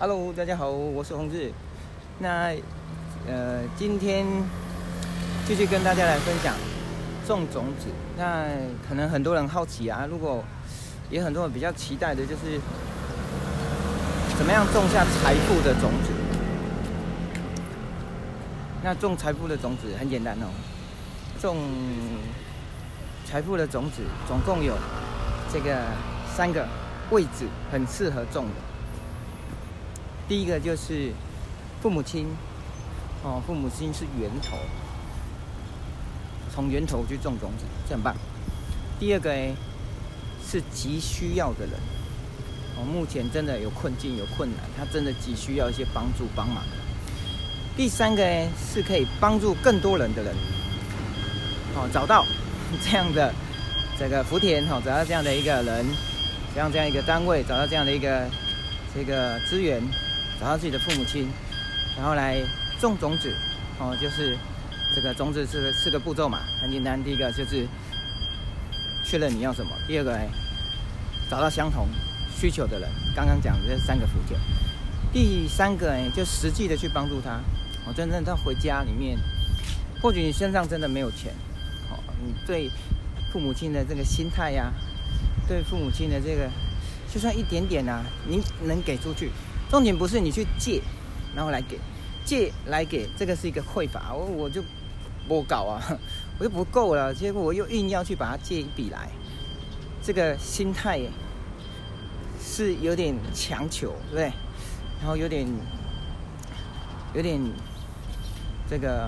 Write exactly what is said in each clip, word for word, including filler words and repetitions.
Hello， 大家好，我是洪志。那呃，今天继续跟大家来分享种种子。那可能很多人好奇啊，如果也很多人比较期待的就是怎么样种下财富的种子。那种财富的种子很简单哦，种财富的种子总共有这个三个位置很适合种的。第一个就是父母亲，哦，父母亲是源头，从源头去种种子，这很棒。第二个呢是急需要的人，哦，目前真的有困境有困难，他真的急需要一些帮助帮忙。第三个呢是可以帮助更多人的人，哦，找到这样的这个福田，哦，找到这样的一个人，这样这样一个单位，找到这样的一个这个资源。找到自己的父母亲，然后来种种子，哦，就是这个种子是四个步骤嘛，很简单。第一个就是确认你要什么，第二个找到相同需求的人，刚刚讲的这三个福田。第三个就实际的去帮助他，哦，真正他回家里面，或许你身上真的没有钱，哦，你对父母亲的这个心态呀、啊，对父母亲的这个，就算一点点啊，你能给出去。重点不是你去借，然后来给，借来给，这个是一个匮乏，我我就不搞啊，我就不够了，结果我又硬要去把它借一笔来，这个心态是有点强求，对不对？然后有点有点这个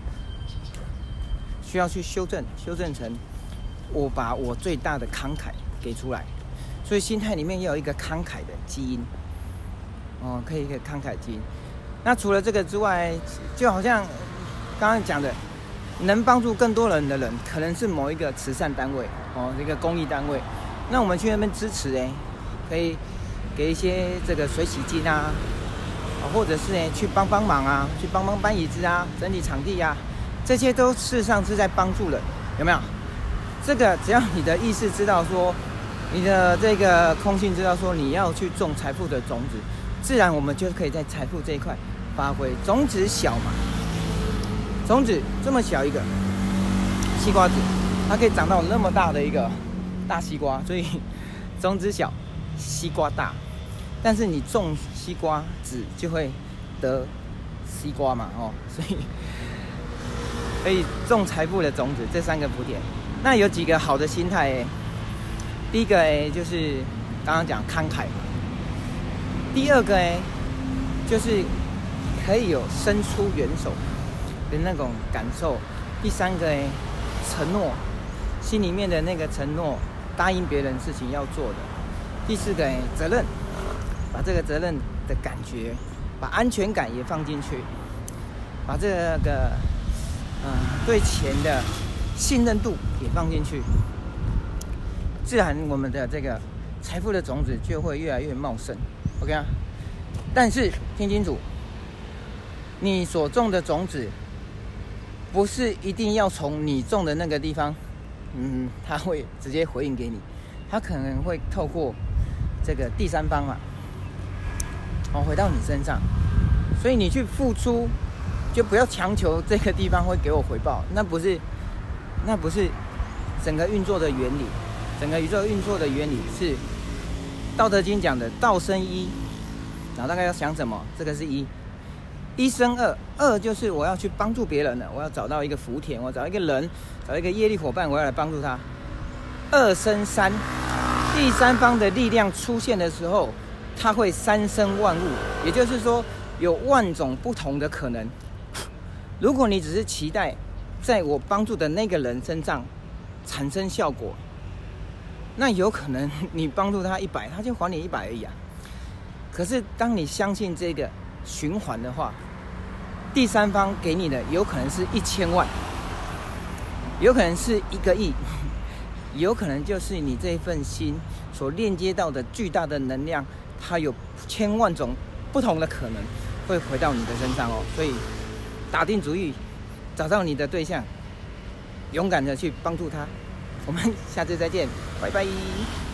需要去修正，修正成我把我最大的慷慨给出来，所以心态里面要有一个慷慨的基因。哦，可以一个慷慨基因。那除了这个之外，就好像刚刚讲的，能帮助更多人的人，可能是某一个慈善单位，哦，这个公益单位。那我们去那边支持，哎，可以给一些这个水洗金啊，或者是呢去帮帮忙啊，去帮帮搬椅子啊，整理场地啊，这些都事实上是在帮助人，有没有？这个只要你的意识知道说，你的这个空性知道说你要去种财富的种子。自然我们就可以在财富这一块发挥。种子小嘛，种子这么小一个西瓜子，它可以长到那么大的一个大西瓜，所以种子小，西瓜大。但是你种西瓜籽就会得西瓜嘛，哦，所以可以种财富的种子，这三个福田。那有几个好的心态诶，第一个诶就是刚刚讲慷慨嘛。第二个呢，就是可以有伸出援手的那种感受。第三个呢，承诺，心里面的那个承诺，答应别人事情要做的。第四个呢，责任，把这个责任的感觉，把安全感也放进去，把这个呃对钱的信任度也放进去，自然我们的这个财富的种子就会越来越茂盛。OK 啊，但是听清楚，你所种的种子不是一定要从你种的那个地方，嗯，它会直接回应给你，它可能会透过这个第三方嘛，哦，回到你身上，所以你去付出，就不要强求这个地方会给我回报，那不是，那不是整个运作的原理，整个宇宙运作的原理是。道德经讲的道生一，然后大概要想什么？这个是一，一生二，二就是我要去帮助别人了，我要找到一个福田，我找一个人，找一个业力伙伴，我要来帮助他。二生三，第三方的力量出现的时候，它会三生万物，也就是说有万种不同的可能。如果你只是期待在我帮助的那个人身上产生效果。那有可能你帮助他一百，他就还你一百而已啊。可是当你相信这个循环的话，第三方给你的有可能是一千万，有可能是一个亿，有可能就是你这一份心所链接到的巨大的能量，它有千万种不同的可能会回到你的身上哦。所以打定主意，找到你的对象，勇敢的去帮助他。我们下次再见，拜拜。